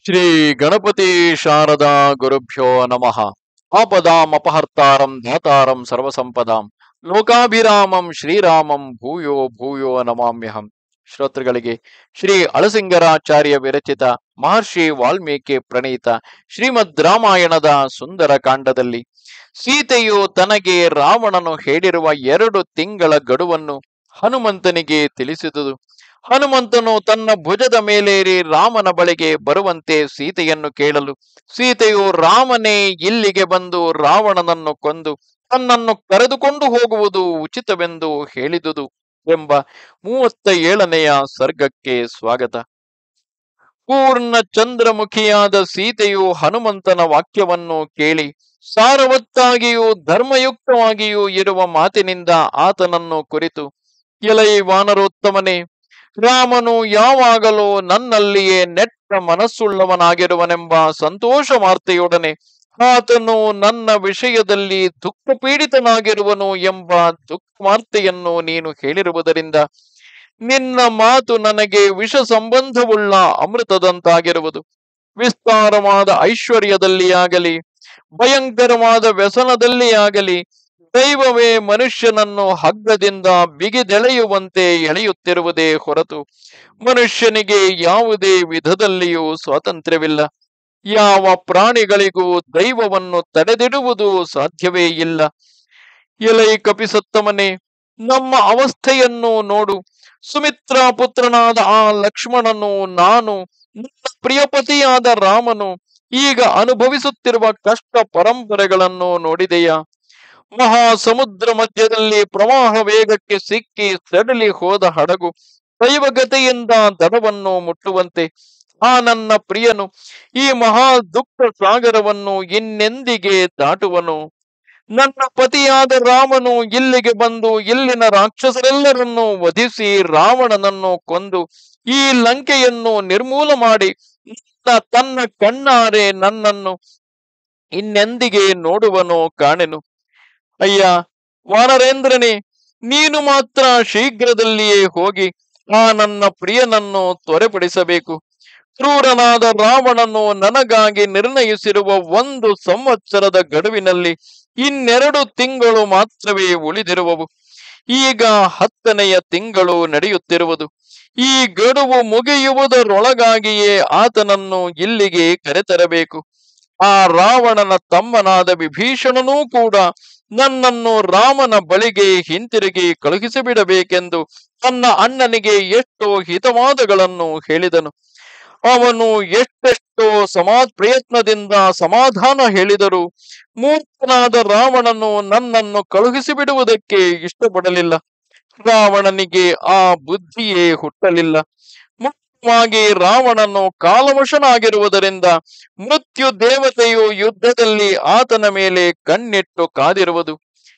ಶ್ರೀ ಗಣಪತಿ ಶಾರದಾ ಗುರುಭ್ಯೋ ನಮಃ. ಆಪದಾಂ ಅಪಹರ್ತಾರಂ ಧಾತಾರಂ ಸರ್ವಸಂಪದಾಂ ಲೋಕಾಭಿರಾಮಂ ಶ್ರೀರಾಮಂ ಭೂಯೋ ಭೂಯೋ ನಮಾಮ್ಯಹಂ. ಶ್ರೋತೃಗಳಿಗೆ ಶ್ರೀ ಅಳಸಿಂಗರಾಚಾರ್ಯ ವಿರಚಿತ ಮಹರ್ಷಿ ವಾಲ್ಮೀಕಿ ಪ್ರಣೀತ ಶ್ರೀಮದ್ ರಾಮಾಯಣದ ಸುಂದರ ಕಾಂಡದಲ್ಲಿ ಸೀತೆಯು ತನಗೆ ರಾವಣನು ಹೇಳಿರುವ 2 ತಿಂಗಳ ಗಡುವನ್ನು ಹನುಮಂತನಿಗೆ ತಿಳಿಸಿದುದು. ಹನುಮಂತನು ತನ್ನ ಭುಜದ ಮೇಲೇರಿ ರಾಮನ ಬಳಿಗೆ ಬರುವಂತೆ ಸೀತೆಯನ್ನು ಕೇಳಲು, ಸೀತೆಯು ರಾಮನೇ ಇಲ್ಲಿಗೆ ಬಂದು ರಾವಣನನ್ನು ಕೊಂದು ತನ್ನನ್ನು ಕರೆದುಕೊಂಡು ಹೋಗುವುದು ಉಚಿತವೆಂದು ಹೇಳಿದುದು ಎಂಬ 37ನೆಯ ಸರ್ಗಕ್ಕೆ ಸ್ವಾಗತ. ಪೂರ್ಣ ಚಂದ್ರಮುಖಿಯಾದ ಸೀತೆಯು ಹನುಮಂತನ ವಾಕ್ಯವನ್ನು ಕೇಳಿ ಸಾರವತ್ತಾಗಿಯೂ ಧರ್ಮಯುಕ್ತವಾಗಿಯೂ ಇರುವ ಮಾತಿನಿಂದ ಆತನನ್ನು ಕುರಿತು, ಎಲೈ ವಾನರೋತ್ತಮನೇ, ರಾಮನು ಯಾವಾಗಲೂ ನನ್ನಲ್ಲಿಯೇ ನೆಟ್ಟ ಮನಸ್ಸುಳ್ಳವನಾಗಿರುವನೆಂಬ ಸಂತೋಷ ವಾರ್ತೆಯೊಡನೆ ಆತನು ನನ್ನ ವಿಷಯದಲ್ಲಿ ದುಃಖ ಪೀಡಿತನಾಗಿರುವನು ಎಂಬ ದುಃಖ ವಾರ್ತೆಯನ್ನು ನೀನು ಹೇಳಿರುವುದರಿಂದ ನಿನ್ನ ಮಾತು ನನಗೆ ವಿಷ ಸಂಬಂಧವುಳ್ಳ ಅಮೃತದಂತಾಗಿರುವುದು. ವಿಸ್ತಾರವಾದ ಐಶ್ವರ್ಯದಲ್ಲಿ ಆಗಲಿ ಭಯಂಕರವಾದ ವ್ಯಸನದಲ್ಲಿ ಆಗಲಿ ದೈವವೇ ಮನುಷ್ಯನನ್ನು ಹಗ್ಗದಿಂದ ಬಿಗಿದೆಳೆಯುವಂತೆ ಎಳೆಯುತ್ತಿರುವುದೇ ಹೊರತು ಮನುಷ್ಯನಿಗೆ ಯಾವುದೇ ವಿಧದಲ್ಲಿಯೂ ಸ್ವಾತಂತ್ರ್ಯವಿಲ್ಲ. ಯಾವ ಪ್ರಾಣಿಗಳಿಗೂ ದೈವವನ್ನು ತಡೆದಿಡುವುದು ಸಾಧ್ಯವೇ ಇಲ್ಲ. ಎಲೈ ಕಪಿಸತ್ತಮನೆ, ನಮ್ಮ ಅವಸ್ಥೆಯನ್ನು ನೋಡು. ಸುಮಿತ್ರಾ ಪುತ್ರನಾದ ಆ ಲಕ್ಷ್ಮಣನು, ನಾನು, ನನ್ನ ಪ್ರಿಯಪತಿಯಾದ ರಾಮನು ಈಗ ಅನುಭವಿಸುತ್ತಿರುವ ಕಷ್ಟ ಪರಂಪರೆಗಳನ್ನು ನೋಡಿದೆಯಾ? ಮಹಾ ಸಮುದ್ರ ಮಧ್ಯದಲ್ಲಿ ಪ್ರವಾಹ ವೇಗಕ್ಕೆ ಸಿಕ್ಕಿ ಸಡಲಿ ಹೋದ ಹಡಗು ದೈವಗತೆಯಿಂದ ದಡವನ್ನು ಮುಟ್ಟುವಂತೆ ಆ ನನ್ನ ಪ್ರಿಯನು ಈ ಮಹಾ ದುಃಖ ಸಾಗರವನ್ನು ಇನ್ನೆಂದಿಗೆ ದಾಟುವನು? ನನ್ನ ಪತಿಯಾದ ರಾಮನು ಇಲ್ಲಿಗೆ ಬಂದು ಇಲ್ಲಿನ ರಾಕ್ಷಸರೆಲ್ಲರನ್ನು ವಧಿಸಿ ರಾವಣನನ್ನು ಕೊಂದು ಈ ಲಂಕೆಯನ್ನು ನಿರ್ಮೂಲ ಮಾಡಿ ತನ್ನ ಕಣ್ಣಾರೆ ನನ್ನನ್ನು ಇನ್ನೆಂದಿಗೆ ನೋಡುವನೋ ಕಾಣೆನು. ಅಯ್ಯ ವಾನರೇಂದ್ರನೇ, ನೀನು ಮಾತ್ರ ಶೀಘ್ರದಲ್ಲಿಯೇ ಹೋಗಿ ಆ ನನ್ನ ಪ್ರಿಯನನ್ನು ತ್ವರೆಪಡಿಸಬೇಕು. ಕ್ರೂರನಾದ ರಾವಣನು ನನಗಾಗಿ ನಿರ್ಣಯಿಸಿರುವ 1 ಸಂವತ್ಸರದ ಗಡುವಿನಲ್ಲಿ 2 ತಿಂಗಳು ಮಾತ್ರವೇ ಉಳಿದಿರುವವು. ಈಗ 10ನೆಯ ತಿಂಗಳು ನಡೆಯುತ್ತಿರುವುದು. ಈ ಗಡುವು ಮುಗಿಯುವುದರೊಳಗಾಗಿಯೇ ಆತನನ್ನು ಇಲ್ಲಿಗೆ ಕರೆತರಬೇಕು. ಆ ರಾವಣನ ತಮ್ಮನಾದ ವಿಭೀಷಣನೂ ಕೂಡ ನನ್ನನ್ನು ರಾಮನ ಬಳಿಗೆ ಹಿಂತಿರುಗಿ ಕಳುಹಿಸಿಬಿಡಬೇಕೆಂದು ತನ್ನ ಅಣ್ಣನಿಗೆ ಎಷ್ಟೋ ಹಿತವಾದಗಳನ್ನು ಹೇಳಿದನು. ಅವನು ಎಷ್ಟೆಷ್ಟೋ ಪ್ರಯತ್ನದಿಂದ ಸಮಾಧಾನ ಹೇಳಿದರೂ ಮೂರ್ಖನಾದ ರಾವಣನು ನನ್ನನ್ನು ಕಳುಹಿಸಿಬಿಡುವುದಕ್ಕೆ ಇಷ್ಟಪಡಲಿಲ್ಲ. ರಾವಣನಿಗೆ ಆ ಬುದ್ಧಿಯೇ ಹುಟ್ಟಲಿಲ್ಲ. ಮುಖ್ಯವಾಗಿ ರಾವಣನು ಕಾಲವಶನಾಗಿರುವುದರಿಂದ ಮೃತ್ಯು ದೇವತೆಯು ಯುದ್ಧದಲ್ಲಿ ಆತನ ಮೇಲೆ ಕಣ್ಣಿಟ್ಟು ಕಾದಿರುವುದು.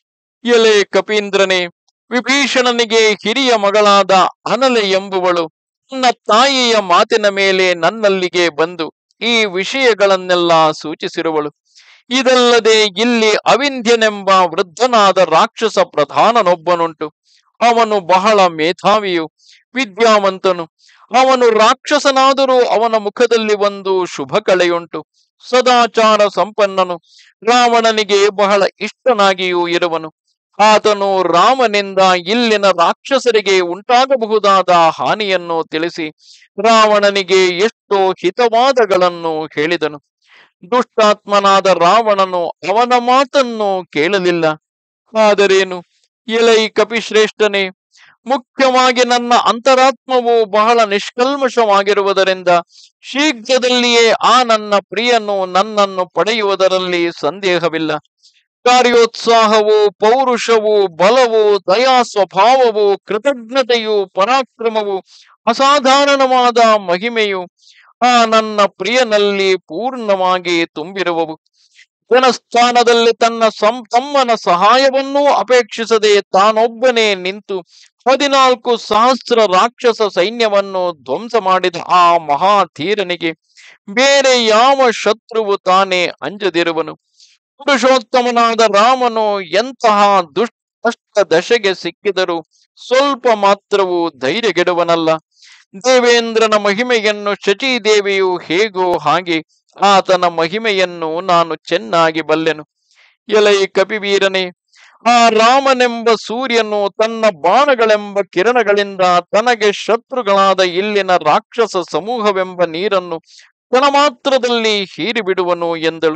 ಎಲೆ ಕಪೀಂದ್ರನೇ, ವಿಭೀಷಣನಿಗೆ ಹಿರಿಯ ಮಗಳಾದ ಅನಲೆ ಎಂಬುವಳು ನನ್ನ ತಾಯಿಯ ಮಾತಿನ ಮೇಲೆ ನನ್ನಲ್ಲಿಗೆ ಬಂದು ಈ ವಿಷಯಗಳನ್ನೆಲ್ಲ ಸೂಚಿಸಿರುವಳು. ಇದಲ್ಲದೆ ಇಲ್ಲಿ ಅವಿಂಧ್ಯನೆಂಬ ವೃದ್ಧನಾದ ರಾಕ್ಷಸ ಪ್ರಧಾನನೊಬ್ಬನುಂಟು. ಅವನು ಬಹಳ ಮೇಧಾವಿಯು, ವಿದ್ಯಾವಂತನು. ಅವನು ರಾಕ್ಷಸನಾದರೂ ಅವನ ಮುಖದಲ್ಲಿ ಒಂದು ಶುಭ ಕಳೆಯುಂಟು. ಸದಾಚಾರ ಸಂಪನ್ನನು, ರಾವಣನಿಗೆ ಬಹಳ ಇಷ್ಟನಾಗಿಯೂ ಇರುವನು. ಆತನು ರಾಮನಿಂದ ಇಲ್ಲಿನ ರಾಕ್ಷಸರಿಗೆ ಉಂಟಾಗಬಹುದಾದ ಹಾನಿಯನ್ನು ತಿಳಿಸಿ ರಾವಣನಿಗೆ ಎಷ್ಟೋ ಹಿತವಾದಗಳನ್ನು ಹೇಳಿದನು. ದುಷ್ಟಾತ್ಮನಾದ ರಾವಣನು ಅವನ ಮಾತನ್ನು ಕೇಳಲಿಲ್ಲ. ಆದರೇನು, ಎಲೈ ಕಪಿಶ್ರೇಷ್ಠನೇ, ಮುಖ್ಯವಾಗಿ ನನ್ನ ಅಂತರಾತ್ಮವು ಬಹಳ ನಿಷ್ಕಲ್ಮಶವಾಗಿರುವುದರಿಂದ ಶೀಘ್ರದಲ್ಲಿಯೇ ಆ ನನ್ನ ಪ್ರಿಯನು ನನ್ನನ್ನು ಪಡೆಯುವುದರಲ್ಲಿ ಸಂದೇಹವಿಲ್ಲ. ಕಾರ್ಯೋತ್ಸಾಹವು, ಪೌರುಷವು, ಬಲವು, ದಯಾ ಸ್ವಭಾವವು, ಕೃತಜ್ಞತೆಯು, ಪರಾಕ್ರಮವು, ಅಸಾಧಾರಣವಾದ ಮಹಿಮೆಯು ಆ ನನ್ನ ಪ್ರಿಯನಲ್ಲಿ ಪೂರ್ಣವಾಗಿ ತುಂಬಿರುವವು. ಜನಸ್ಥಾನದಲ್ಲಿ ತನ್ನ ತಮ್ಮನ ಸಹಾಯವನ್ನೂ ಅಪೇಕ್ಷಿಸದೆ ತಾನೊಬ್ಬನೇ ನಿಂತು 14,000 ರಾಕ್ಷಸ ಸೈನ್ಯವನ್ನು ಧ್ವಂಸ ಮಾಡಿದ ಆ ಮಹಾಧೀರನಿಗೆ ಬೇರೆ ಯಾವ ಶತ್ರುವು ತಾನೇ ಅಂಜದಿರುವನು? ಪುರುಷೋತ್ತಮನಾದ ರಾಮನು ಎಂತಹ ದುಷ್ಟ ದಶೆಗೆ ಸಿಕ್ಕಿದರೂ ಸ್ವಲ್ಪ ಮಾತ್ರವೂ ಧೈರ್ಯಗೆಡುವನಲ್ಲ. ದೇವೇಂದ್ರನ ಮಹಿಮೆಯನ್ನು ಶಚೀದೇವಿಯು ಹೇಗೋ ಹಾಗೆ ಆತನ ಮಹಿಮೆಯನ್ನು ನಾನು ಚೆನ್ನಾಗಿ ಬಲ್ಲೆನು. ಎಲೈ ಕಪಿವೀರನೇ, ಆ ರಾಮನೆಂಬ ಸೂರ್ಯನು ತನ್ನ ಬಾಣಗಳೆಂಬ ಕಿರಣಗಳಿಂದ ತನಗೆ ಶತ್ರುಗಳಾದ ಇಲ್ಲಿನ ರಾಕ್ಷಸ ಸಮೂಹವೆಂಬ ನೀರನ್ನು ಕ್ಷಣ ಮಾತ್ರದಲ್ಲಿ ಹೀರಿಬಿಡುವನು ಎಂದಳು.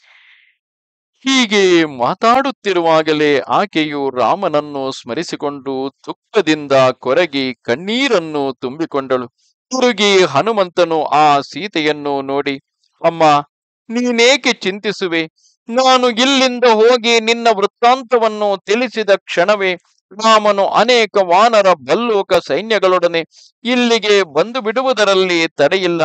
ಹೀಗೆ ಮಾತಾಡುತ್ತಿರುವಾಗಲೇ ಆಕೆಯು ರಾಮನನ್ನು ಸ್ಮರಿಸಿಕೊಂಡು ದುಃಖದಿಂದ ಕೊರಗಿ ಕಣ್ಣೀರನ್ನು ತುಂಬಿಕೊಂಡಳು. ತಿರುಗಿ ಹನುಮಂತನು ಆ ಸೀತೆಯನ್ನು ನೋಡಿ, ಅಮ್ಮ, ನೀನೇಕೆ ಚಿಂತಿಸುವೆ? ನಾನು ಇಲ್ಲಿಂದ ಹೋಗಿ ನಿನ್ನ ವೃತ್ತಾಂತವನ್ನು ತಿಳಿಸಿದ ಕ್ಷಣವೇ ರಾಮನು ಅನೇಕ ವಾನರ ಭಲ್ಲೋಕ ಸೈನ್ಯಗಳೊಡನೆ ಇಲ್ಲಿಗೆ ಬಂದು ಬಿಡುವುದರಲ್ಲಿ ತಡೆಯಿಲ್ಲ.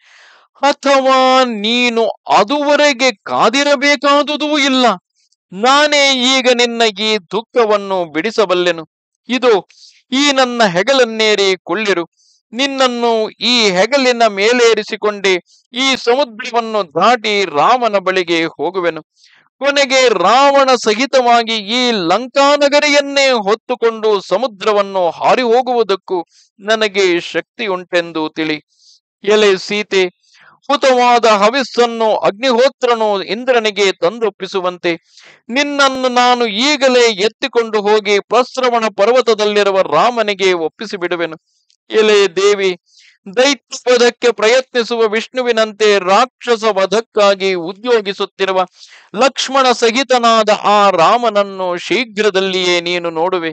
ಅಥವಾ ನೀನು ಅದುವರೆಗೆ ಕಾದಿರಬೇಕಾದುದೂ ಇಲ್ಲ. ನಾನೇ ಈಗ ನಿನ್ನ ಈ ದುಃಖವನ್ನು ಬಿಡಿಸಬಲ್ಲೆನು. ಇದು ಈ ನನ್ನ ಹೆಗಲನ್ನೇರಿ ಕೊಳ್ಳಿರು. ನಿನ್ನನ್ನು ಈ ಹೆಗಲಿನ ಮೇಲೇರಿಸಿಕೊಂಡೆ ಈ ಸಮುದ್ರವನ್ನು ದಾಟಿ ರಾಮನ ಬಳಿಗೆ ಹೋಗುವೆನು. ಕೊನೆಗೆ ರಾವಣ ಸಹಿತವಾಗಿ ಈ ಲಂಕಾನಗರಿಯನ್ನೇ ಹೊತ್ತುಕೊಂಡು ಸಮುದ್ರವನ್ನು ಹಾರಿ ಹೋಗುವುದಕ್ಕೂ ನನಗೆ ಶಕ್ತಿ ಉಂಟೆಂದು ತಿಳಿ. ಎಲೆ ಸೀತೆ, ಹುತವಾದ ಹವಿಸ್ಸನ್ನು ಅಗ್ನಿಹೋತ್ರನು ಇಂದ್ರನಿಗೆ ತಂದೊಪ್ಪಿಸುವಂತೆ ನಿನ್ನನ್ನು ನಾನು ಈಗಲೇ ಎತ್ತಿಕೊಂಡು ಹೋಗಿ ಪ್ರಸ್ರವಣ ಪರ್ವತದಲ್ಲಿರುವ ರಾಮನಿಗೆ ಒಪ್ಪಿಸಿ ಬಿಡುವೆನು. ಎಲೆ ದೇವಿ, ದೈತ್ಯ ವಧಕ್ಕೆ ಪ್ರಯತ್ನಿಸುವ ವಿಷ್ಣುವಿನಂತೆ ರಾಕ್ಷಸ ವಧಕ್ಕಾಗಿ ಉದ್ಯೋಗಿಸುತ್ತಿರುವ ಲಕ್ಷ್ಮಣ ಸಹಿತನಾದ ಆ ರಾಮನನ್ನು ಶೀಘ್ರದಲ್ಲಿಯೇ ನೀನು ನೋಡುವೆ.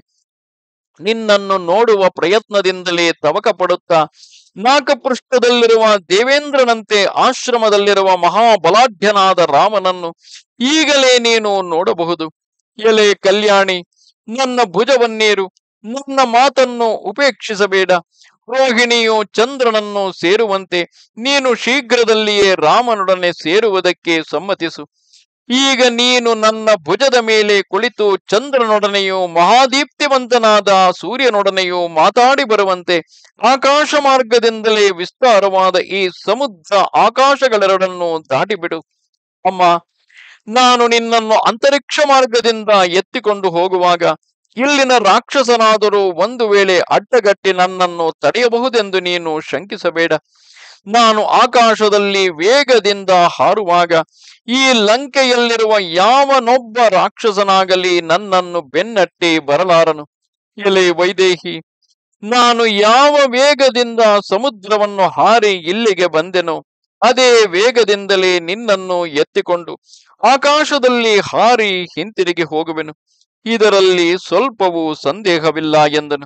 ನಿನ್ನನ್ನು ನೋಡುವ ಪ್ರಯತ್ನದಿಂದಲೇ ತವಕ ಪಡುತ್ತಾ ನಾಕಪೃಷ್ಠದಲ್ಲಿರುವ ದೇವೇಂದ್ರನಂತೆ ಆಶ್ರಮದಲ್ಲಿರುವ ಮಹಾಬಲಾಢ್ಯನಾದ ರಾಮನನ್ನು ಈಗಲೇ ನೀನು ನೋಡಬಹುದು. ಎಲೆ ಕಲ್ಯಾಣಿ, ನನ್ನ ಭುಜವನ್ನೇರು. ನನ್ನ ಮಾತನ್ನು ಉಪೇಕ್ಷಿಸಬೇಡ. ರೋಹಿಣಿಯು ಚಂದ್ರನನ್ನು ಸೇರುವಂತೆ ನೀನು ಶೀಘ್ರದಲ್ಲಿಯೇ ರಾಮನೊಡನೆ ಸೇರುವುದಕ್ಕೆ ಸಮ್ಮತಿಸು. ಈಗ ನೀನು ನನ್ನ ಭುಜದ ಮೇಲೆ ಕುಳಿತು ಚಂದ್ರನೊಡನೆಯೂ ಮಹಾದೀಪ್ತಿವಂತನಾದ ಸೂರ್ಯನೊಡನೆಯೂ ಮಾತಾಡಿ ಬರುವಂತೆ ಆಕಾಶ ಮಾರ್ಗದಿಂದಲೇ ವಿಸ್ತಾರವಾದ ಈ ಸಮುದ್ರ ಆಕಾಶಗಳೆರಡನ್ನು ದಾಟಿಬಿಡು. ಅಮ್ಮ, ನಾನು ನಿನ್ನನ್ನು ಅಂತರಿಕ್ಷ ಮಾರ್ಗದಿಂದ ಎತ್ತಿಕೊಂಡು ಹೋಗುವಾಗ ಇಲ್ಲಿನ ರಾಕ್ಷಸನಾದರೂ ಒಂದು ವೇಳೆ ಅಡ್ಡಗಟ್ಟಿ ನನ್ನನ್ನು ತಡೆಯಬಹುದೆಂದು ನೀನು ಶಂಕಿಸಬೇಡ. ನಾನು ಆಕಾಶದಲ್ಲಿ ವೇಗದಿಂದ ಹಾರುವಾಗ ಈ ಲಂಕೆಯಲ್ಲಿರುವ ಯಾವನೊಬ್ಬ ರಾಕ್ಷಸನಾಗಲಿ ನನ್ನನ್ನು ಬೆನ್ನಟ್ಟಿ ಬರಲಾರನು. ಎಲೆ ವೈದೇಹಿ, ನಾನು ಯಾವ ವೇಗದಿಂದ ಸಮುದ್ರವನ್ನು ಹಾರಿ ಇಲ್ಲಿಗೆ ಬಂದೆನೋ ಅದೇ ವೇಗದಿಂದಲೇ ನಿನ್ನನ್ನು ಎತ್ತಿಕೊಂಡು ಆಕಾಶದಲ್ಲಿ ಹಾರಿ ಹಿಂತಿರುಗಿ ಹೋಗುವೆನು. ಇದರಲ್ಲಿ ಸ್ವಲ್ಪವೂ ಸಂದೇಹವಿಲ್ಲ ಎಂದನು.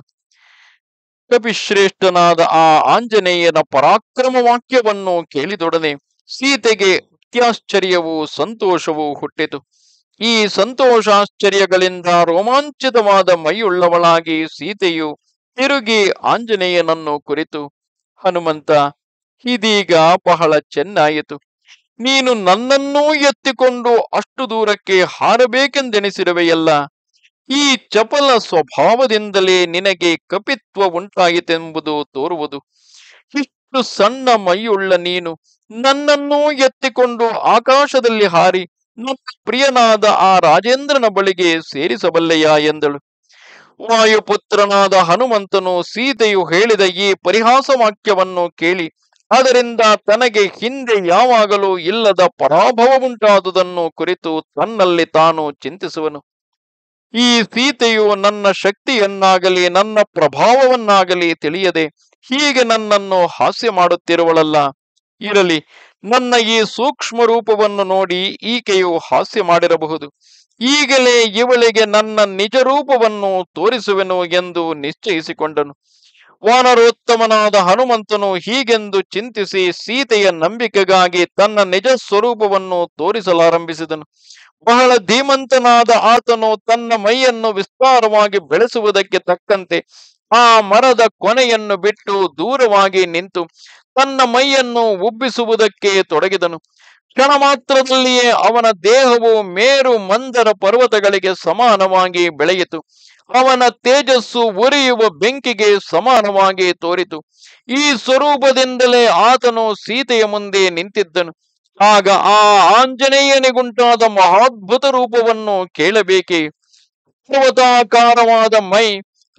ಕಪಿಶ್ರೇಷ್ಠನಾದ ಆ ಆಂಜನೇಯನ ಪರಾಕ್ರಮ ವಾಕ್ಯವನ್ನು ಕೇಳಿದೊಡನೆ ಸೀತೆಗೆ ಅತ್ಯಾಶ್ಚರ್ಯವೂ ಸಂತೋಷವೂ ಹುಟ್ಟಿತು. ಈ ಸಂತೋಷಾಶ್ಚರ್ಯಗಳಿಂದ ರೋಮಾಂಚಿತವಾದ ಮೈಯುಳ್ಳವಳಾಗಿ ಸೀತೆಯು ತಿರುಗಿ ಆಂಜನೇಯನನ್ನು ಕುರಿತು, ಹನುಮಂತ, ಇದೀಗ ಬಹಳ ಚೆನ್ನಾಯಿತು. ನೀನು ನನ್ನನ್ನೂ ಎತ್ತಿಕೊಂಡು ಅಷ್ಟು ದೂರಕ್ಕೆ ಹಾರಬೇಕೆಂದೆನಿಸಿರುವೆಯಲ್ಲ. ಈ ಚಪಲ ಸ್ವಭಾವದಿಂದಲೇ ನಿನಗೆ ಕಪಿತ್ವ ಉಂಟಾಯಿತೆಂಬುದು ತೋರುವುದು. ಇಷ್ಟು ಸಣ್ಣ ಮೈಯುಳ್ಳ ನೀನು ನನ್ನನ್ನೂ ಎತ್ತಿಕೊಂಡು ಆಕಾಶದಲ್ಲಿ ಹಾರಿ ನನ್ನ ಪ್ರಿಯನಾದ ಆ ರಾಜೇಂದ್ರನ ಬಳಿಗೆ ಸೇರಿಸಬಲ್ಲೆಯಾ ಎಂದಳು. ವಾಯುಪುತ್ರನಾದ ಹನುಮಂತನು ಸೀತೆಯು ಹೇಳಿದ ಈ ಪರಿಹಾಸ ವಾಕ್ಯವನ್ನು ಕೇಳಿ ಅದರಿಂದ ತನಗೆ ಹಿಂದೆ ಯಾವಾಗಲೂ ಇಲ್ಲದ ಪರಾಭವವುಂಟಾದುದನ್ನು ಕುರಿತು ತನ್ನಲ್ಲಿ ತಾನು ಚಿಂತಿಸುವನು. ಈ ಸೀತೆಯು ನನ್ನ ಶಕ್ತಿಯನ್ನಾಗಲಿ ನನ್ನ ಪ್ರಭಾವವನ್ನಾಗಲಿ ತಿಳಿಯದೆ ಹೀಗೆ ನನ್ನನ್ನು ಹಾಸ್ಯ ಮಾಡುತ್ತಿರುವಳಲ್ಲ. ಇರಲಿ, ನನ್ನ ಈ ಸೂಕ್ಷ್ಮ ರೂಪವನ್ನು ನೋಡಿ ಈಕೆಯು ಹಾಸ್ಯ ಮಾಡಿರಬಹುದು. ಈಗಲೇ ಇವಳಿಗೆ ನನ್ನ ನಿಜ ರೂಪವನ್ನು ತೋರಿಸುವೆನು ಎಂದು ನಿಶ್ಚಯಿಸಿಕೊಂಡನು. ವಾನರೋತ್ತಮನಾದ ಹನುಮಂತನು ಹೀಗೆಂದು ಚಿಂತಿಸಿ ಸೀತೆಯ ನಂಬಿಕೆಗಾಗಿ ತನ್ನ ನಿಜ ಸ್ವರೂಪವನ್ನು ತೋರಿಸಲಾರಂಭಿಸಿದನು. ಬಹಳ ಧೀಮಂತನಾದ ಆತನು ತನ್ನ ಮೈಯನ್ನು ವಿಸ್ತಾರವಾಗಿ ಬೆಳೆಸುವುದಕ್ಕೆ ತಕ್ಕಂತೆ ಆ ಮರದ ಕೊನೆಯನ್ನು ಬಿಟ್ಟು ದೂರವಾಗಿ ನಿಂತು ತನ್ನ ಮೈಯನ್ನು ಉಬ್ಬಿಸುವುದಕ್ಕೆ ತೊಡಗಿದನು. ಕ್ಷಣ ಮಾತ್ರದಲ್ಲಿಯೇ ಅವನ ದೇಹವು ಮೇರು ಮಂದರ ಪರ್ವತಗಳಿಗೆ ಸಮಾನವಾಗಿ ಬೆಳೆಯಿತು. ಅವನ ತೇಜಸ್ಸು ಉರಿಯುವ ಬೆಂಕಿಗೆ ಸಮಾನವಾಗಿ ತೋರಿತು. ಈ ಸ್ವರೂಪದಿಂದಲೇ ಆತನು ಸೀತೆಯ ಮುಂದೆ ನಿಂತಿದ್ದನು. ಆಗ ಆ ಆಂಜನೇಯನಿಗುಂಟಾದ ಮಹಾದ್ಭುತ ರೂಪವನ್ನು ಕೇಳಬೇಕೆ? ಪರ್ವತಾಕಾರವಾದ ಮೈ, ರಕ್ತ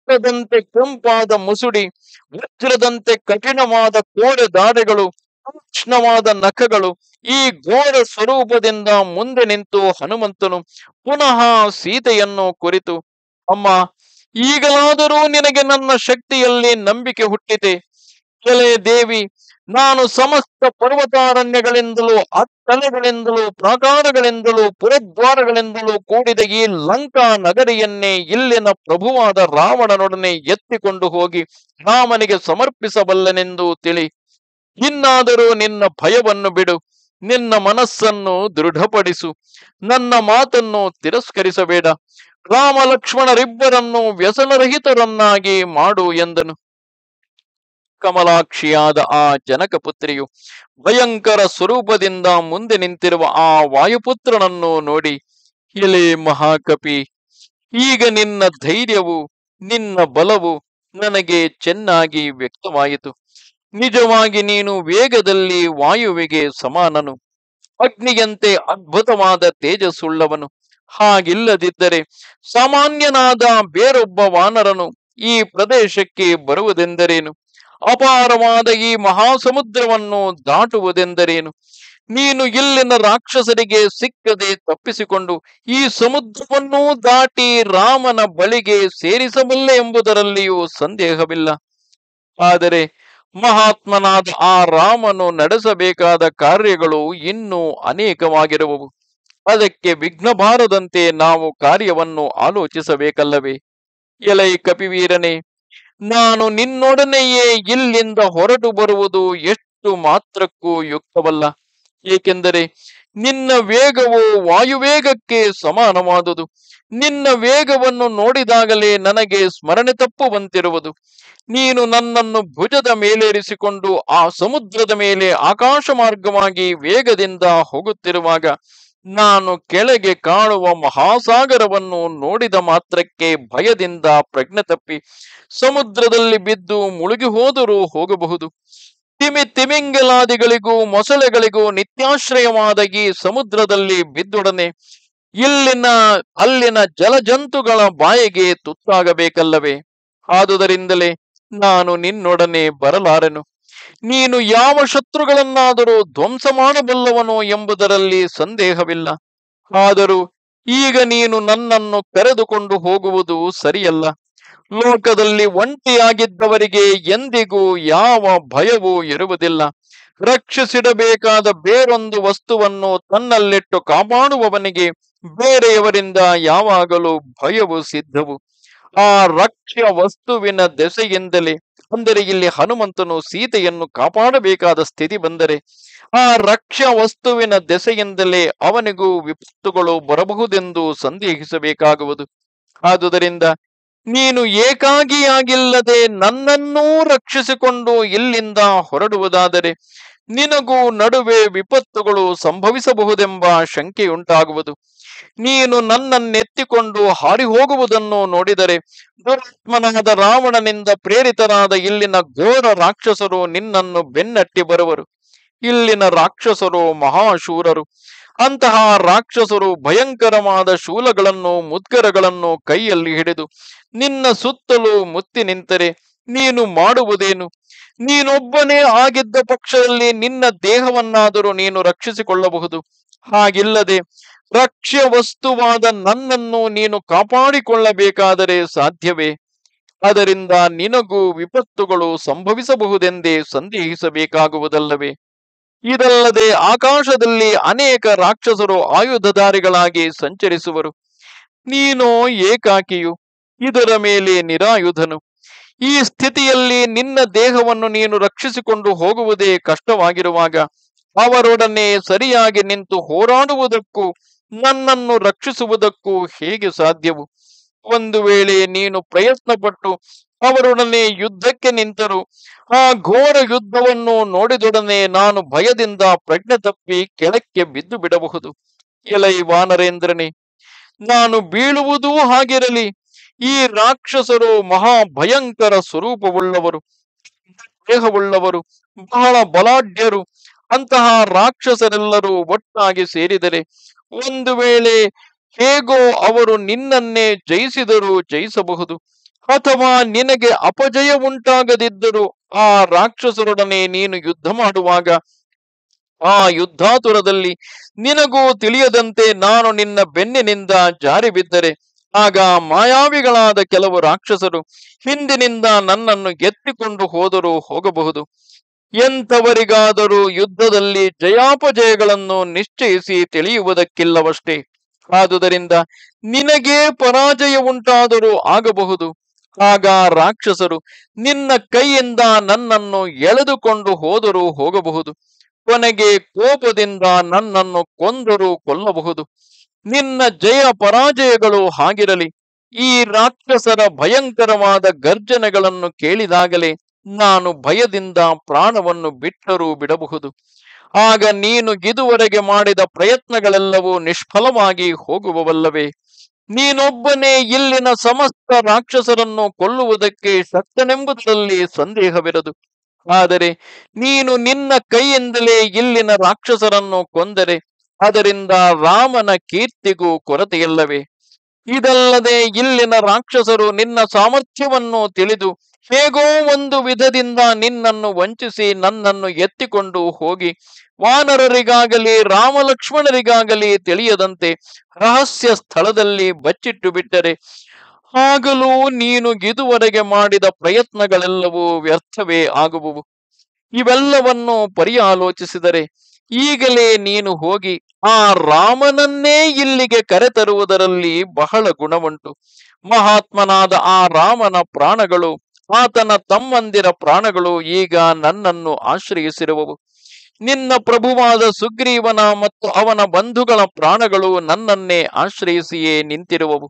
ರಕ್ತದಂತೆ ಕೆಂಪಾದ ಮುಸುಡಿ, ವಜ್ರದಂತೆ ಕಠಿಣವಾದ ಕೋಡೆ ದಾಡೆಗಳು, ತೀಕ್ಷ್ಣವಾದ ನಖಗಳು. ಈ ಘೋರ ಸ್ವರೂಪದಿಂದ ಮುಂದೆ ನಿಂತು ಹನುಮಂತನು ಪುನಃ ಸೀತೆಯನ್ನು ಕುರಿತು, ಅಮ್ಮ, ಈಗಲಾದರೂ ನಿನಗೆ ನನ್ನ ಶಕ್ತಿಯಲ್ಲಿ ನಂಬಿಕೆ ಹುಟ್ಟಿತೆ. ಎಲೆ ದೇವಿ, ನಾನು ಸಮಸ್ತ ಪರ್ವತಾರಣ್ಯಗಳಿಂದಲೂ, ಅತ್ತಲೆಗಳಿಂದಲೂ, ಪ್ರಾಕಾರಗಳಿಂದಲೂ, ಪುರದ್ವಾರಗಳಿಂದಲೂ ಕೂಡಿದ ಈ ಲಂಕಾ ನಗರಿಯನ್ನೇ ಇಲ್ಲಿನ ಪ್ರಭುವಾದ ರಾವಣನೊಡನೆ ಎತ್ತಿಕೊಂಡು ಹೋಗಿ ರಾಮನಿಗೆ ಸಮರ್ಪಿಸಬಲ್ಲನೆಂದು ತಿಳಿ. ಇನ್ನಾದರೂ ನಿನ್ನ ಭಯವನ್ನು ಬಿಡು, ನಿನ್ನ ಮನಸ್ಸನ್ನು ದೃಢಪಡಿಸು, ನನ್ನ ಮಾತನ್ನು ತಿರಸ್ಕರಿಸಬೇಡ. ರಾಮ ಲಕ್ಷ್ಮಣರಿಬ್ಬರನ್ನು ವ್ಯಸನರಹಿತರನ್ನಾಗಿ ಮಾಡು ಎಂದನು. ಕಮಲಾಕ್ಷಿಯಾದ ಆ ಜನಕಪುತ್ರಿಯು ಭಯಂಕರ ಸ್ವರೂಪದಿಂದ ಮುಂದೆ ನಿಂತಿರುವ ಆ ವಾಯುಪುತ್ರನನ್ನು ನೋಡಿ, ಎಲೆ ಮಹಾಕಪಿ, ಈಗ ನಿನ್ನ ಧೈರ್ಯವು, ನಿನ್ನ ಬಲವು ನನಗೆ ಚೆನ್ನಾಗಿ ವ್ಯಕ್ತವಾಯಿತು. ನಿಜವಾಗಿ ನೀನು ವೇಗದಲ್ಲಿ ವಾಯುವಿಗೆ ಸಮಾನನು, ಅಗ್ನಿಯಂತೆ ಅದ್ಭುತವಾದ ತೇಜಸ್ಸುಳ್ಳವನು. ಹಾಗಿಲ್ಲದಿದ್ದರೆ ಸಾಮಾನ್ಯನಾದ ಬೇರೊಬ್ಬ ವಾನರನು ಈ ಪ್ರದೇಶಕ್ಕೆ ಬರುವುದೆಂದರೇನು? ಅಪಾರವಾದ ಈ ಮಹಾಸಮುದ್ರವನ್ನು ದಾಟುವುದೆಂದರೇನು? ನೀನು ಇಲ್ಲಿನ ರಾಕ್ಷಸರಿಗೆ ಸಿಕ್ಕದೆ ತಪ್ಪಿಸಿಕೊಂಡು ಈ ಸಮುದ್ರವನ್ನೂ ದಾಟಿ ರಾಮನ ಬಳಿಗೆ ಸೇರಿಸಬಲ್ಲೆ ಎಂಬುದರಲ್ಲಿಯೂ ಸಂದೇಹವಿಲ್ಲ. ಆದರೆ ಮಹಾತ್ಮನಾದ ಆ ರಾಮನು ನಡೆಸಬೇಕಾದ ಕಾರ್ಯಗಳು ಇನ್ನೂ ಅನೇಕವಾಗಿರುವವು. ಅದಕ್ಕೆ ವಿಘ್ನ ಬಾರದಂತೆ ನಾವು ಕಾರ್ಯವನ್ನು ಆಲೋಚಿಸಬೇಕಲ್ಲವೇ? ಎಲೈ ಕಪಿವೀರನೇ, ನಾನು ನಿನ್ನೊಡನೆಯೇ ಇಲ್ಲಿಂದ ಹೊರಟು ಬರುವುದು ಎಷ್ಟು ಮಾತ್ರಕ್ಕೂ ಯುಕ್ತವಲ್ಲ. ಏಕೆಂದರೆ ನಿನ್ನ ವೇಗವು ವಾಯುವೇಗಕ್ಕೆ ಸಮಾನವಾದುದು. ನಿನ್ನ ವೇಗವನ್ನು ನೋಡಿದಾಗಲೇ ನನಗೆ ಸ್ಮರಣೆ ತಪ್ಪುವಂತಿರುವುದು. ನೀನು ನನ್ನನ್ನು ಭುಜದ ಮೇಲೇರಿಸಿಕೊಂಡು ಆ ಸಮುದ್ರದ ಮೇಲೆ ಆಕಾಶ ಮಾರ್ಗವಾಗಿ ವೇಗದಿಂದ ಹೋಗುತ್ತಿರುವಾಗ ನಾನು ಕೆಳಗೆ ಕಾಣುವ ಮಹಾಸಾಗರವನ್ನು ನೋಡಿದ ಮಾತ್ರಕ್ಕೆ ಭಯದಿಂದ ಪ್ರಜ್ಞೆ ತಪ್ಪಿ ಸಮುದ್ರದಲ್ಲಿ ಬಿದ್ದು ಮುಳುಗಿ ಹೋದರೂ ಹೋಗಬಹುದು. ತಿಮಿಂಗಲಾದಿಗಳಿಗೂ ಮೊಸಳೆಗಳಿಗೂ ನಿತ್ಯಾಶ್ರಯವಾದ ಈ ಸಮುದ್ರದಲ್ಲಿ ಬಿದ್ದೊಡನೆ ಅಲ್ಲಿನ ಜಲಜಂತುಗಳ ಬಾಯಿಗೆ ತುತ್ತಾಗಬೇಕಲ್ಲವೇ? ಆದುದರಿಂದಲೇ ನಾನು ನಿನ್ನೊಡನೆ ಬರಲಾರೆನು. ನೀನು ಯಾವ ಶತ್ರುಗಳನ್ನಾದರೂ ಧ್ವಂಸ ಮಾಡಬಲ್ಲವನು ಎಂಬುದರಲ್ಲಿ ಸಂದೇಹವಿಲ್ಲ. ಆದರೂ ಈಗ ನೀನು ನನ್ನನ್ನು ಕರೆದುಕೊಂಡು ಹೋಗುವುದು ಸರಿಯಲ್ಲ. ಲೋಕದಲ್ಲಿ ಒಂಟಿಯಾಗಿದ್ದವರಿಗೆ ಎಂದಿಗೂ ಯಾವ ಭಯವೂ ಇರುವುದಿಲ್ಲ. ರಕ್ಷಿಸಿಡಬೇಕಾದ ಬೇರೊಂದು ವಸ್ತುವನ್ನು ತನ್ನಲ್ಲಿಟ್ಟು ಕಾಪಾಡುವವನಿಗೆ ಬೇರೆಯವರಿಂದ ಯಾವಾಗಲೂ ಭಯವು ಸಿದ್ಧವು. ಆ ರಕ್ಷ್ಯ ವಸ್ತುವಿನ ದೆಸೆಯಿಂದಲೇ, ಅಂದರೆ ಇಲ್ಲಿ ಹನುಮಂತನು ಸೀತೆಯನ್ನು ಕಾಪಾಡಬೇಕಾದ ಸ್ಥಿತಿ ಬಂದರೆ ಆ ರಕ್ಷ್ಯ ವಸ್ತುವಿನ ದೆಸೆಯಿಂದಲೇ ಅವನಿಗೂ ವಿಪತ್ತುಗಳು ಬರಬಹುದೆಂದು ಸಂದೇಹಿಸಬೇಕಾಗುವುದು. ಆದುದರಿಂದ ನೀನು ಏಕಾಗಿಯಾಗಿಲ್ಲದೆ ನನ್ನನ್ನೂ ರಕ್ಷಿಸಿಕೊಂಡು ಇಲ್ಲಿಂದ ಹೊರಡುವುದಾದರೆ ನಿನಗೂ ನಡುವೆ ವಿಪತ್ತುಗಳು ಸಂಭವಿಸಬಹುದೆಂಬ ಶಂಕೆಯುಂಟಾಗುವುದು. ನೀನು ನನ್ನನ್ನೆತ್ತಿಕೊಂಡು ಹಾರಿ ಹೋಗುವುದನ್ನು ನೋಡಿದರೆ ದುರಾತ್ಮನಾದ ರಾವಣನಿಂದ ಪ್ರೇರಿತರಾದ ಇಲ್ಲಿನ ಘೋರ ರಾಕ್ಷಸರು ನಿನ್ನನ್ನು ಬೆನ್ನಟ್ಟಿ ಬರುವರು. ಇಲ್ಲಿನ ರಾಕ್ಷಸರು ಮಹಾಶೂರರು. ಅಂತಹ ರಾಕ್ಷಸರು ಭಯಂಕರವಾದ ಶೂಲಗಳನ್ನು ಮುದ್ಗರಗಳನ್ನು ಕೈಯಲ್ಲಿ ಹಿಡಿದು ನಿನ್ನ ಸುತ್ತಲೂ ಮುತ್ತಿ ನಿಂತರೆ ನೀನು ಮಾಡುವುದೇನು? ನೀನೊಬ್ಬನೇ ಆಗಿದ್ದ ಪಕ್ಷದಲ್ಲಿ ನಿನ್ನ ದೇಹವನ್ನಾದರೂ ನೀನು ರಕ್ಷಿಸಿಕೊಳ್ಳಬಹುದು. ಹಾಗಿಲ್ಲದೆ ರಕ್ಷ್ಯ ವಸ್ತುವಾದ ನನ್ನನ್ನು ನೀನು ಕಾಪಾಡಿಕೊಳ್ಳಬೇಕಾದರೆ ಸಾಧ್ಯವೇ? ಅದರಿಂದ ನಿನಗೂ ವಿಪತ್ತುಗಳು ಸಂಭವಿಸಬಹುದೆಂದೇ ಸಂದೇಹಿಸಬೇಕಾಗುವುದಲ್ಲವೇ? ಇದಲ್ಲದೆ ಆಕಾಶದಲ್ಲಿ ಅನೇಕ ರಾಕ್ಷಸರು ಆಯುಧಧಾರಿಗಳಾಗಿ ಸಂಚರಿಸುವರು. ನೀನೋ ಏಕಾಕಿಯು, ಇದರ ಮೇಲೆ ನಿರಾಯುಧನು. ಈ ಸ್ಥಿತಿಯಲ್ಲಿ ನಿನ್ನ ದೇಹವನ್ನು ನೀನು ರಕ್ಷಿಸಿಕೊಂಡು ಹೋಗುವುದೇ ಕಷ್ಟವಾಗಿರುವಾಗ ಅವರೊಡನೆ ಸರಿಯಾಗಿ ನಿಂತು ಹೋರಾಡುವುದಕ್ಕೂ ನನ್ನನ್ನು ರಕ್ಷಿಸುವುದಕ್ಕೂ ಹೇಗೆ ಸಾಧ್ಯವು? ಒಂದು ವೇಳೆ ನೀನು ಪ್ರಯತ್ನಪಟ್ಟು ಅವರೊಡನೆ ಯುದ್ಧಕ್ಕೆ ನಿಂತರು ಆ ಘೋರ ಯುದ್ಧವನ್ನು ನೋಡಿದೊಡನೆ ನಾನು ಭಯದಿಂದ ಪ್ರಜ್ಞೆ ತಪ್ಪಿ ಕೆಳಕ್ಕೆ ಬಿದ್ದು ಬಿಡಬಹುದು. ಎಲೈ ವಾನರೇಂದ್ರನೇ, ನಾನು ಬೀಳುವುದೂ ಹಾಗಿರಲಿ. ಈ ರಾಕ್ಷಸರು ಮಹಾಭಯಂಕರ ಸ್ವರೂಪವುಳ್ಳವರು, ದೇಹವುಳ್ಳವರು, ಬಹಳ ಬಲಾಢ್ಯರು. ಅಂತಹ ರಾಕ್ಷಸರೆಲ್ಲರೂ ಒಟ್ಟಾಗಿ ಸೇರಿದರೆ ಒಂದು ವೇಳೆ ಹೇಗೋ ಅವರು ನಿನ್ನನ್ನೇ ಜಯಿಸಿದರೂ ಜಯಿಸಬಹುದು. ಅಥವಾ ನಿನಗೆ ಅಪಜಯ ಉಂಟಾಗದಿದ್ದರೂ ಆ ರಾಕ್ಷಸರೊಡನೆ ನೀನು ಯುದ್ಧ ಮಾಡುವಾಗ ಆ ಯುದ್ಧಾತುರದಲ್ಲಿ ನಿನಗೂ ತಿಳಿಯದಂತೆ ನಾನು ನಿನ್ನ ಬೆನ್ನಿನಿಂದ ಜಾರಿ ಬಿದ್ದರೆ ಆಗ ಮಾಯಾವಿಗಳಾದ ಕೆಲವು ರಾಕ್ಷಸರು ಹಿಂದಿನಿಂದ ನನ್ನನ್ನು ಎತ್ತಿಕೊಂಡು ಹೋದರೂ ಹೋಗಬಹುದು. ಎಂಥವರಿಗಾದರೂ ಯುದ್ಧದಲ್ಲಿ ಜಯಾಪಜಯಗಳನ್ನು ನಿಶ್ಚಯಿಸಿ ತಿಳಿಯುವುದಕ್ಕಿಲ್ಲವಷ್ಟೇ. ಆದುದರಿಂದ ನಿನಗೇ ಪರಾಜಯ ಉಂಟಾದರೂ ಆಗಬಹುದು. ಆಗ ರಾಕ್ಷಸರು ನಿನ್ನ ಕೈಯಿಂದ ನನ್ನನ್ನು ಎಳೆದುಕೊಂಡು ಹೋದರೂ ಹೋಗಬಹುದು. ಕೊನೆಗೆ ಕೋಪದಿಂದ ನನ್ನನ್ನು ಕೊಂದರೂ ಕೊಲ್ಲಬಹುದು. ನಿನ್ನ ಜಯ ಪರಾಜಯಗಳು ಹಾಗಿರಲಿ. ಈ ರಾಕ್ಷಸರ ಭಯಂಕರವಾದ ಗರ್ಜನೆಗಳನ್ನು ಕೇಳಿದಾಗಲೇ ನಾನು ಭಯದಿಂದ ಪ್ರಾಣವನ್ನು ಬಿಟ್ಟರೂ ಬಿಡಬಹುದು. ಆಗ ನೀನು ಇದುವರೆಗೆ ಮಾಡಿದ ಪ್ರಯತ್ನಗಳೆಲ್ಲವೂ ನಿಷ್ಫಲವಾಗಿ ಹೋಗುವವಲ್ಲವೇ? ನೀನೊಬ್ಬನೇ ಇಲ್ಲಿನ ಸಮಸ್ತ ರಾಕ್ಷಸರನ್ನು ಕೊಲ್ಲುವುದಕ್ಕೆ ಶಕ್ತನೆಂಬುದರಲ್ಲಿ ಸಂದೇಹವಿರದು. ಆದರೆ ನೀನು ನಿನ್ನ ಕೈಯಿಂದಲೇ ಇಲ್ಲಿನ ರಾಕ್ಷಸರನ್ನು ಕೊಂದರೆ ಅದರಿಂದ ರಾಮನ ಕೀರ್ತಿಗೂ ಕೊರತೆಯಿಲ್ಲವೇ? ಇದಲ್ಲದೆ ಇಲ್ಲಿನ ರಾಕ್ಷಸರು ನಿನ್ನ ಸಾಮರ್ಥ್ಯವನ್ನು ತಿಳಿದು ಹೇಗೋ ಒಂದು ವಿಧದಿಂದ ನಿನ್ನನ್ನು ವಂಚಿಸಿ ನನ್ನನ್ನು ಎತ್ತಿಕೊಂಡು ಹೋಗಿ ವಾನರರಿಗಾಗಲಿ ರಾಮಲಕ್ಷ್ಮಣರಿಗಾಗಲಿ ತಿಳಿಯದಂತೆ ರಹಸ್ಯ ಸ್ಥಳದಲ್ಲಿ ಬಚ್ಚಿಟ್ಟು ಬಿಟ್ಟರೆ ಆಗಲೂ ನೀನು ಇದುವರೆಗೆ ಮಾಡಿದ ಪ್ರಯತ್ನಗಳೆಲ್ಲವೂ ವ್ಯರ್ಥವೇ ಆಗುವುವು. ಇವೆಲ್ಲವನ್ನು ಪರ್ಯಾಲೋಚಿಸಿದರೆ ಈಗಲೇ ನೀನು ಹೋಗಿ ಆ ರಾಮನನ್ನೇ ಇಲ್ಲಿಗೆ ಕರೆತರುವುದರಲ್ಲಿ ಬಹಳ ಗುಣವುಂಟು. ಮಹಾತ್ಮನಾದ ಆ ರಾಮನ ಪ್ರಾಣಗಳು, ಆತನ ತಮ್ಮಂದಿರ ಪ್ರಾಣಗಳು ಈಗ ನನ್ನನ್ನು ಆಶ್ರಯಿಸಿರುವವು. ನಿನ್ನ ಪ್ರಭುವಾದ ಸುಗ್ರೀವನ ಮತ್ತು ಅವನ ಬಂಧುಗಳ ಪ್ರಾಣಗಳು ನನ್ನನ್ನೇ ಆಶ್ರಯಿಸಿಯೇ ನಿಂತಿರುವವು.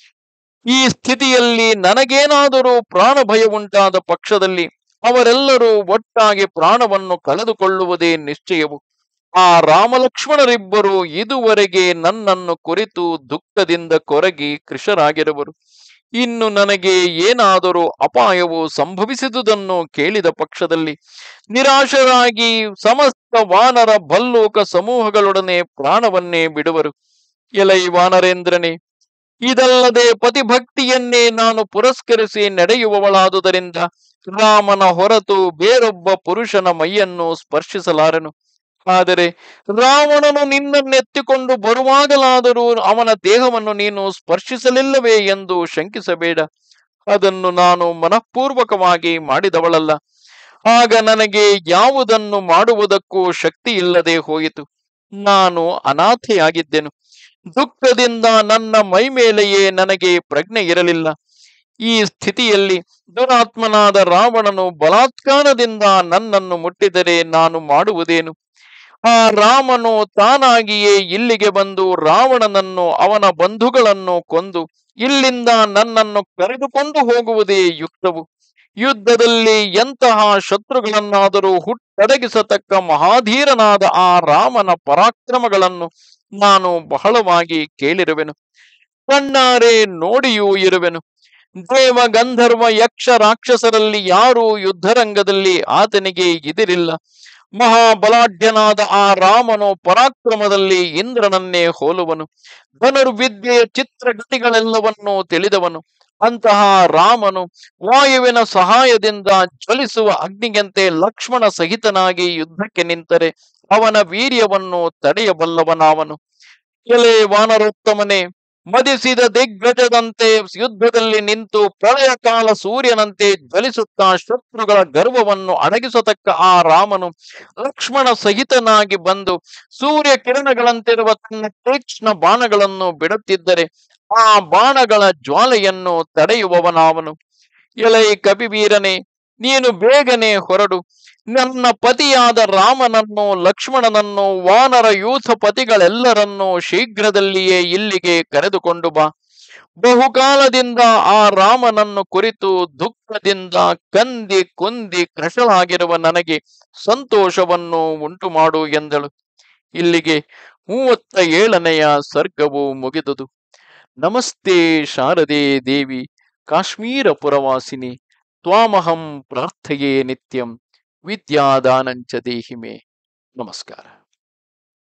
ಈ ಸ್ಥಿತಿಯಲ್ಲಿ ನನಗೇನಾದರೂ ಪ್ರಾಣ ಭಯ ಉಂಟಾದ ಪಕ್ಷದಲ್ಲಿ ಅವರೆಲ್ಲರೂ ಒಟ್ಟಾಗಿ ಪ್ರಾಣವನ್ನು ಕಳೆದುಕೊಳ್ಳುವುದೇ ನಿಶ್ಚಯವು. ಆ ರಾಮಲಕ್ಷ್ಮಣರಿಬ್ಬರು ಇದುವರೆಗೆ ನನ್ನನ್ನು ಕುರಿತು ದುಃಖದಿಂದ ಕೊರಗಿ ಕೃಶರಾಗಿರುವರು. ಇನ್ನು ನನಗೆ ಏನಾದರೂ ಅಪಾಯವು ಸಂಭವಿಸಿದುದನ್ನು ಕೇಳಿದ ಪಕ್ಷದಲ್ಲಿ ನಿರಾಶರಾಗಿ ಸಮಸ್ತ ವಾನರ ಭಲ್ಲೋಕ ಸಮೂಹಗಳೊಡನೆ ಪ್ರಾಣವನ್ನೇ ಬಿಡುವರು. ಎಲೈ ವಾನರೇಂದ್ರನೇ, ಇದಲ್ಲದೆ ಪತಿಭಕ್ತಿಯನ್ನೇ ನಾನು ಪುರಸ್ಕರಿಸಿ ನಡೆಯುವವಳಾದುದರಿಂದ ರಾಮನ ಹೊರತು ಬೇರೊಬ್ಬ ಪುರುಷನ ಮೈಯನ್ನು ಸ್ಪರ್ಶಿಸಲಾರೆನು. ಆದರೆ ರಾವಣನು ನಿನ್ನನ್ನೆತ್ತಿಕೊಂಡು ಬರುವಾಗಲಾದರೂ ಅವನ ದೇಹವನ್ನು ನೀನು ಸ್ಪರ್ಶಿಸಲಿಲ್ಲವೇ ಎಂದು ಶಂಕಿಸಬೇಡ. ಅದನ್ನು ನಾನು ಮನಃಪೂರ್ವಕವಾಗಿ ಮಾಡಿದವಳಲ್ಲ. ಆಗ ನನಗೆ ಯಾವುದನ್ನು ಮಾಡುವುದಕ್ಕೂ ಶಕ್ತಿ ಇಲ್ಲದೆ ಹೋಯಿತು. ನಾನು ಅನಾಥೆಯಾಗಿದ್ದೆನು. ದುಃಖದಿಂದ ನನ್ನ ಮೈ ಮೇಲೆಯೇ ನನಗೆ ಪ್ರಜ್ಞೆ ಇರಲಿಲ್ಲ. ಈ ಸ್ಥಿತಿಯಲ್ಲಿ ದುರಾತ್ಮನಾದ ರಾವಣನು ಬಲಾತ್ಕಾರದಿಂದ ನನ್ನನ್ನು ಮುಟ್ಟಿದರೆ ನಾನು ಮಾಡುವುದೇನು? ಆ ರಾಮನು ತಾನಾಗಿಯೇ ಇಲ್ಲಿಗೆ ಬಂದು ರಾವಣನನ್ನು ಅವನ ಬಂಧುಗಳನ್ನು ಕೊಂದು ಇಲ್ಲಿಂದ ನನ್ನನ್ನು ಕರೆದುಕೊಂಡು ಹೋಗುವುದೇ ಯುಕ್ತವು. ಯುದ್ಧದಲ್ಲಿ ಎಂತಹ ಶತ್ರುಗಳನ್ನಾದರೂ ಹುಟ್ಟಡಗಿಸತಕ್ಕ ಮಹಾಧೀರನಾದ ಆ ರಾಮನ ಪರಾಕ್ರಮಗಳನ್ನು ನಾನು ಬಹಳವಾಗಿ ಕೇಳಿರುವೆನು, ಕಣ್ಣಾರೆ ನೋಡಿಯೂ ಇರುವೆನು. ದೇವ ಗಂಧರ್ವ ಯಕ್ಷ ರಾಕ್ಷಸರಲ್ಲಿ ಯಾರೂ ಯುದ್ಧರಂಗದಲ್ಲಿ ಆತನಿಗೆ ಇದಿರಿಲ್ಲ. ಮಹಾಬಲಾಢ್ಯನಾದ ಆ ರಾಮನು ಪರಾಕ್ರಮದಲ್ಲಿ ಇಂದ್ರನನ್ನೇ ಹೋಲುವನು. ಧನುರ್ವಿದ್ಯೆಯ ಚಿತ್ರಗತಿಗಳೆಲ್ಲವನ್ನೂ ತಿಳಿದವನು. ಅಂತಹ ರಾಮನು ವಾಯುವಿನ ಸಹಾಯದಿಂದ ಜ್ವಲಿಸುವ ಅಗ್ನಿಯಂತೆ ಲಕ್ಷ್ಮಣ ಸಹಿತನಾಗಿ ಯುದ್ಧಕ್ಕೆ ನಿಂತರೆ ಅವನ ವೀರ್ಯವನ್ನು ತಡೆಯಬಲ್ಲವನಾವನು. ಎಲೆ ವಾನರೋತ್ತಮನೇ, ಮದಿಸಿದ ದಿಗ್ಗಜದಂತೆ ಯುದ್ಧದಲ್ಲಿ ನಿಂತು ಪ್ರಳಯ ಕಾಲ ಸೂರ್ಯನಂತೆ ಜ್ವಲಿಸುತ್ತಾ ಶತ್ರುಗಳ ಗರ್ವವನ್ನು ಅಡಗಿಸತಕ್ಕ ಆ ರಾಮನು ಲಕ್ಷ್ಮಣ ಸಹಿತನಾಗಿ ಬಂದು ಸೂರ್ಯ ಕಿರಣಗಳಂತಿರುವ ತನ್ನ ತೀಕ್ಷ್ಣ ಬಾಣಗಳನ್ನು ಬಿಡುತ್ತಿದ್ದರೆ ಆ ಬಾಣಗಳ ಜ್ವಾಲೆಯನ್ನು ತಡೆಯುವವನಾವನು. ಎಲೈ ಕಪಿವೀರನೇ, ನೀನು ಬೇಗನೆ ಹೊರಡು. ನನ್ನ ಪತಿಯಾದ ರಾಮನನ್ನು, ಲಕ್ಷ್ಮಣನನ್ನು, ವಾನರ ಯೂಥ ಪತಿಗಳೆಲ್ಲರನ್ನೂ ಶೀಘ್ರದಲ್ಲಿಯೇ ಇಲ್ಲಿಗೆ ಕರೆದುಕೊಂಡು ಬಾ. ಬಹುಕಾಲದಿಂದ ಆ ರಾಮನನ್ನು ಕುರಿತು ದುಃಖದಿಂದ ಕಂದಿ ಕುಂದಿ ಕೃಶಳಾಗಿರುವ ನನಗೆ ಸಂತೋಷವನ್ನು ಉಂಟು ಮಾಡು ಎಂದಳು. ಇಲ್ಲಿಗೆ 37ನೆಯ ಸರ್ಗವು ಮುಗಿದುದು. ನಮಸ್ತೆ ಶಾರದೆ ದೇವಿ ಕಾಶ್ಮೀರ ಪುರವಾಸಿನಿ, ತ್ವಾಮಹಂ ಪ್ರಾರ್ಥಯೇ ನಿತ್ಯಂ, ವಿದ್ಯಾದಾನಂಚ ದೇಹಿ ಮೇ. ನಮಸ್ಕಾರ.